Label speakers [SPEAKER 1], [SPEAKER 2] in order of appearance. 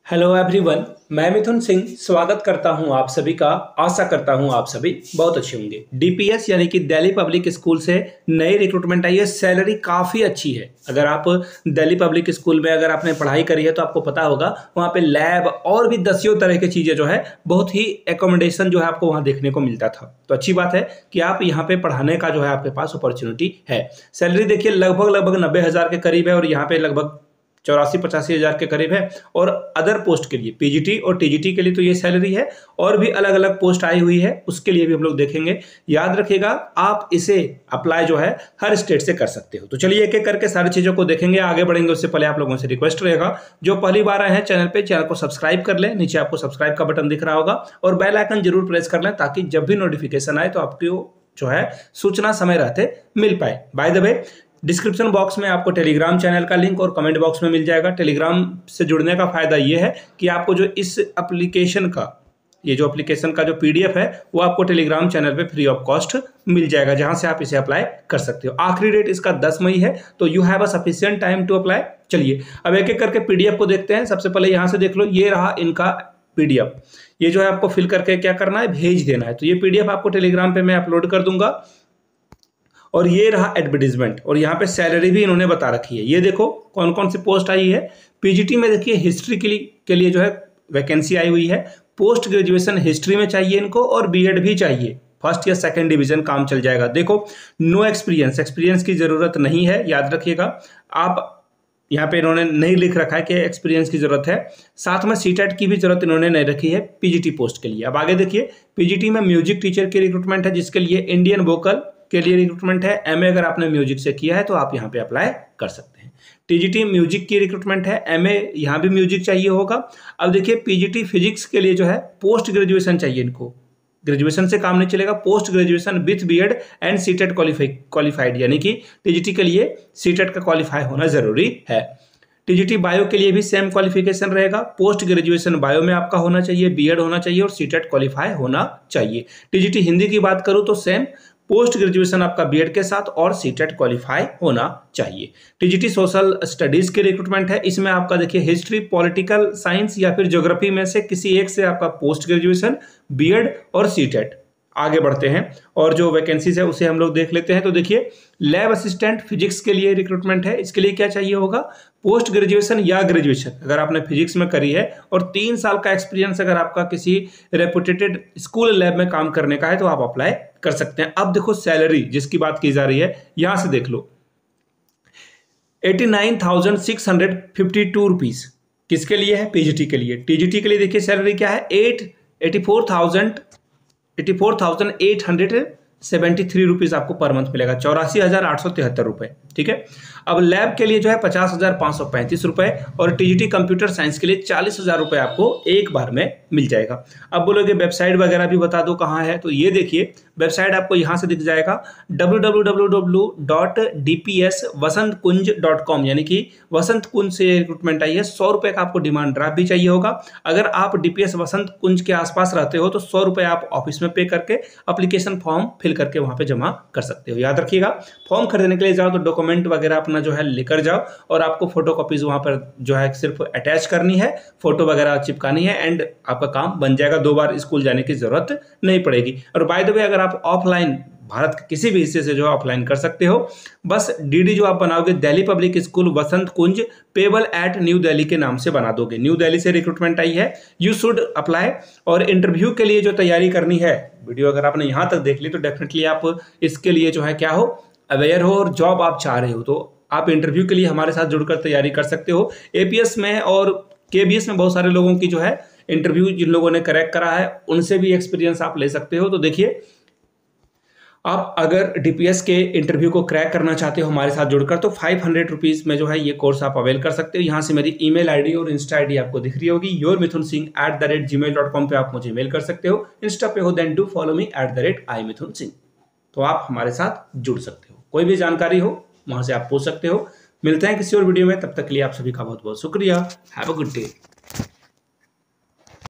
[SPEAKER 1] Hello everyone, मैं मिथुन सिंह स्वागत करता हूं आप सभी का। आशा करता हूं आप सभी बहुत अच्छे होंगे। डीपीएस यानी कि दिल्ली पब्लिक स्कूल से नई रिक्रूटमेंट आई है। सैलरी काफ़ी अच्छी है। अगर आप दिल्ली पब्लिक स्कूल में अगर आपने पढ़ाई करी है तो आपको पता होगा वहाँ पे लैब और भी दसियों तरह की चीज़ें जो है बहुत ही एकोमोडेशन जो है आपको वहाँ देखने को मिलता था। तो अच्छी बात है कि आप यहाँ पे पढ़ाने का जो है आपके पास अपॉर्चुनिटी है। सैलरी देखिए लगभग 90,000 के करीब है और यहाँ पे लगभग 84-85 हज़ार के करीब है। और अदर पोस्ट के लिए पीजीटी और टीजीटी के लिए तो ये सैलरी है और भी अलग अलग पोस्ट आई हुई है, उसके लिए भी हम लोग देखेंगे। याद रखिएगा आप इसे अप्लाई जो है हर स्टेट से कर सकते हो। तो चलिए एक एक करके सारी चीज़ों को देखेंगे, आगे बढ़ेंगे। उससे पहले आप लोगों से रिक्वेस्ट रहेगा, जो पहली बार आए हैं चैनल पे, चैनल को सब्सक्राइब कर लें। नीचे आपको सब्सक्राइब का बटन दिख रहा होगा और बेल आइकन जरूर प्रेस कर लें ताकि जब भी नोटिफिकेशन आए तो आपको जो है सूचना समय रहते मिल पाए। By the way, description box में आपको टेलीग्राम चैनल का लिंक और कमेंट बॉक्स में मिल जाएगा। टेलीग्राम से जुड़ने का फायदा ये है कि आपको जो इस एप्लीकेशन का एप्लीकेशन का जो पीडीएफ है वो आपको टेलीग्राम चैनल पे फ्री ऑफ कॉस्ट मिल जाएगा, जहां से आप इसे अप्लाई कर सकते हो। आखिरी डेट इसका 10 मई है, तो you have a sufficient time to apply. चलिए अब एक एक करके पीडीएफ को देखते हैं। सबसे पहले यहां से देख लो, ये रहा इनका पीडीएफ। ये जो है आपको फिल करके क्या करना है, भेज देना है। तो ये पीडीएफ आपको टेलीग्राम पे मैं अपलोड कर दूंगा। और ये रहा एडवर्टीजमेंट और यहाँ पे सैलरी भी इन्होंने बता रखी है। ये देखो कौन कौन सी पोस्ट आई है। पीजीटी में देखिए हिस्ट्री के लिए जो है वैकेंसी आई हुई है। पोस्ट ग्रेजुएशन हिस्ट्री में चाहिए इनको और बीएड भी चाहिए। फर्स्ट या सेकंड डिवीजन काम चल जाएगा। देखो नो एक्सपीरियंस की जरूरत नहीं है, याद रखिएगा आप। यहाँ पे इन्होंने नहीं लिख रखा है कि एक्सपीरियंस की जरूरत है। साथ में सीटेट की भी जरूरत इन्होंने नहीं रखी है पीजीटी पोस्ट के लिए। अब आगे देखिए, पीजीटी में म्यूजिक टीचर की रिक्रूटमेंट है, जिसके लिए इंडियन वोकल के लिए रिक्रूटमेंट है। एमए अगर आपने म्यूजिक से किया है तो आप यहाँ पे अप्लाई कर सकते हैं। टीजीटी म्यूजिक की रिक्रूटमेंट है, एमए यहाँ भी म्यूजिक चाहिए होगा। अब देखिए पीजीटी फिजिक्स के लिए जो है पोस्ट ग्रेजुएशन चाहिए इनको। ग्रेजुएशन से काम नहीं चलेगा, post graduation with BEd and CTET qualified, यानी कि टीजीटी के लिए सीटेट का क्वालिफाई होना जरूरी है। टीजीटी बायो के लिए भी सेम क्वालिफिकेशन रहेगा। पोस्ट ग्रेजुएशन बायो में आपका होना चाहिए, बीएड होना चाहिए और सीटेट क्वालिफाई होना चाहिए। टीजीटी हिंदी की बात करूं तो सेम, पोस्ट ग्रेजुएशन आपका बीएड के साथ और सीटेट क्वालिफाई होना चाहिए। टीजीटी सोशल स्टडीज की रिक्रूटमेंट है। इसमें आपका देखिए हिस्ट्री, पॉलिटिकल साइंस या फिर ज्योग्राफी में से किसी एक से आपका पोस्ट ग्रेजुएशन, बीएड और सीटेट। आगे बढ़ते हैं और जो वैकेंसीज है उसे हम लोग देख लेते हैं। तो देखिए लैब असिस्टेंट फिजिक्स के लिए रिक्रूटमेंट है। इसके लिए क्या चाहिए होगा, पोस्ट ग्रेजुएशन या ग्रेजुएशन अगर आपने फिजिक्स में करी है और 3 साल का एक्सपीरियंस अगर आपका किसी रेपुटेटेड स्कूल लैब में काम करने का है तो आप अप्लाई कर सकते हैं। अब देखो सैलरी जिसकी बात की जा रही है, यहां से देख लो 89,652 रुपीज किसके लिए है, पीजीटी के लिए। टीजीटी के लिए देखिए सैलरी क्या है, 84,873 रुपीज आपको पर मंथ मिलेगा, 84,873 रुपए। ठीक है। अब लैब के लिए जो है 50,535 रुपए और टीजीटी कंप्यूटर साइंस के लिए 40,000 रुपए आपको एक बार में मिल जाएगा। अब बोलोगे वेबसाइट वगैरह भी बता दो कहाँ है, तो ये देखिए वेबसाइट आपको यहाँ से दिख जाएगा www.dpsvasantkunj.com, यानी कि वसंत कुंज से रिक्रूटमेंट आई है। 100 रुपए का आपको डिमांड ड्राफ्ट भी चाहिए होगा। अगर आप डीपीएस वसंत कुंज के आसपास रहते हो तो 100 रुपए आप ऑफिस में पे करके एप्लीकेशन फॉर्म फिल करके वहां पे जमा कर सकते हो। याद रखिएगा फॉर्म खरीदने के लिए जाओ तो डॉक्यूमेंट वगैरह अपना जो है लेकर जाओ और आपको फोटो कॉपीज वहां पर जो है सिर्फ अटैच करनी है, फोटो वगैरह चिपकानी है एंड आपका काम बन जाएगा। 2 बार स्कूल जाने की जरूरत नहीं पड़ेगी। और बाय द वे अगर आप ऑफलाइन भारत के किसी भी हिस्से से जो ऑफलाइन कर सकते हो, बस डीडी जो आप बनाओगे Delhi Public School Vasant Kunj pebble at New Delhi के नाम से बना दोगे। न्यू दिल्ली से रिक्रूटमेंट आई है, यू शुड अप्लाई। और इंटरव्यू के लिए जो तैयारी करनी है, वीडियो अगर आपने यहाँ तक देख ली तो डेफिनेटली आप इसके लिए जो है क्या हो, अवेयर हो और जॉब आप चाह रहे हो तो आप इंटरव्यू के लिए हमारे साथ जुड़कर तैयारी कर सकते हो। एपीएस में और केबीएस में बहुत सारे लोगों की जो है इंटरव्यू जिन लोगों ने क्रैक करा है उनसे भी एक्सपीरियंस आप ले सकते हो। तो देखिए आप अगर डीपीएस के इंटरव्यू को क्रैक करना चाहते हो हमारे साथ जुड़कर तो 500 रुपीज में जो है ये कोर्स आप अवेल कर सकते हो। यहाँ से मेरी ईमेल आईडी और इंस्टा आईडी आपको दिख रही होगी, yourmithunsinh@gmail.com पे आप मुझे मेल कर सकते हो। इंस्टा पे हो then do follow me @imithunsinh। तो आप हमारे साथ जुड़ सकते हो, कोई भी जानकारी हो वहां से आप पूछ सकते हो। मिलते हैं किसी और वीडियो में, तब तक के लिए आप सभी का बहुत बहुत शुक्रिया। Have a good day.